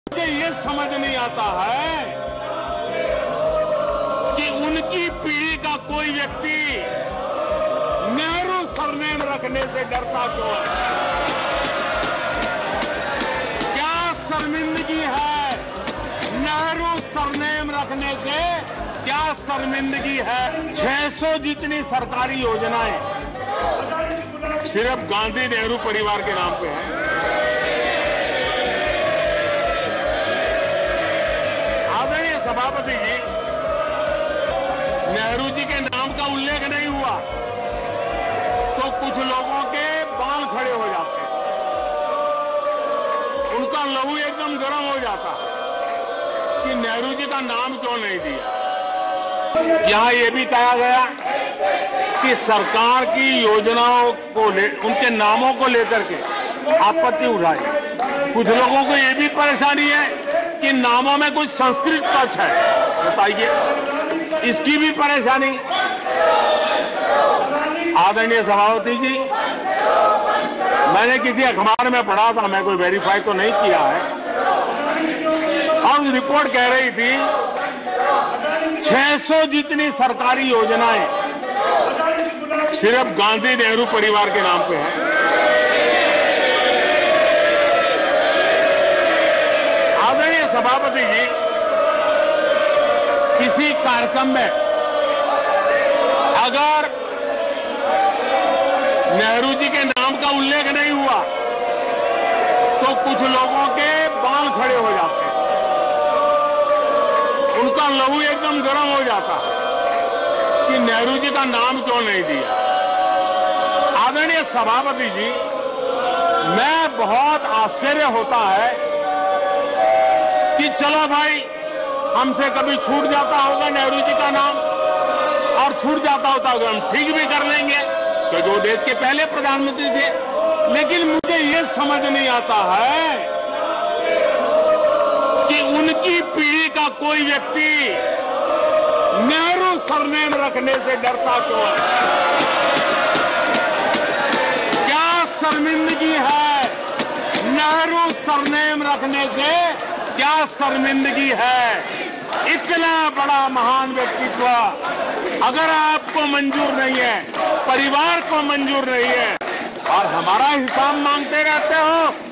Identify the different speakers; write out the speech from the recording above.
Speaker 1: मुझे ये समझ नहीं आता है कि उनकी पीढ़ी का कोई व्यक्ति नेहरू सरनेम रखने से डरता क्यों है। क्या शर्मिंदगी है नेहरू सरनेम रखने से, क्या शर्मिंदगी है। 600 जितनी सरकारी योजनाएं सिर्फ गांधी नेहरू परिवार के नाम पे है। आदरणीय सभापति जी, नेहरू जी के नाम का उल्लेख नहीं हुआ तो कुछ लोगों के बाल खड़े हो जाते हैं, उनका लहू एकदम गर्म हो जाता है कि नेहरू जी का नाम क्यों नहीं दिया। यहां यह भी कहा गया कि सरकार की योजनाओं को उनके नामों को लेकर के आपत्ति उठाई। कुछ लोगों को यह भी परेशानी है कि नामों में कुछ संस्कृत टच है, बताइए इसकी भी परेशानी। आदरणीय सभापति जी, मैंने किसी अखबार में पढ़ा था, मैं कोई वेरीफाई तो नहीं किया है, और रिपोर्ट कह रही थी 600 जितनी सरकारी योजनाएं सिर्फ गांधी नेहरू परिवार के नाम पे है। आदरणीय सभापति जी, किसी कार्यक्रम में अगर नेहरू जी के नाम का उल्लेख नहीं हुआ तो कुछ लोगों के बाल खड़े हो जाते हैं, उनका लहू एकदम गर्म हो जाता है कि नेहरू जी का नाम क्यों नहीं दिया। आदरणीय सभापति जी, मैं बहुत आश्चर्य होता है कि चलो भाई, हमसे कभी छूट जाता होगा नेहरू जी का नाम, और छूट जाता होता होगा हम ठीक भी कर लेंगे क्योंकि वो देश के पहले प्रधानमंत्री थे। लेकिन मुझे ये समझ नहीं आता है कि उनकी पीढ़ी का कोई व्यक्ति नेहरू सरनेम रखने से डरता क्यों है। क्या शर्मिंदगी है नेहरू सरनेम रखने से, क्या शर्मिंदगी है। इतना बड़ा महान व्यक्तित्व अगर आपको मंजूर नहीं है, परिवार को मंजूर नहीं है, और हमारा हिसाब मांगते रहते हो